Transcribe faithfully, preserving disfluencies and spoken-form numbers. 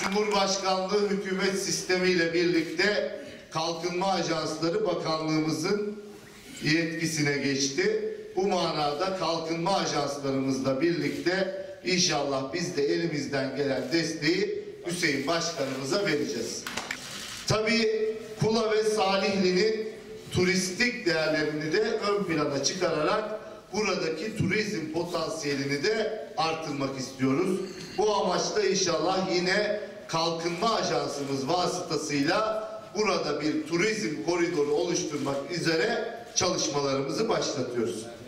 Cumhurbaşkanlığı hükümet sistemiyle birlikte Kalkınma Ajansları Bakanlığımızın yetkisine geçti. Bu manada kalkınma ajanslarımızla birlikte inşallah biz de elimizden gelen desteği Hüseyin Başkanımıza vereceğiz. Tabii Kula ve Salihli'nin turistik değerlerini de ön plana çıkararak buradaki turizm potansiyelini de artırmak istiyoruz. Bu amaçla inşallah yine Kalkınma Ajansımız vasıtasıyla burada bir turizm koridoru oluşturmak üzere çalışmalarımızı başlatıyoruz.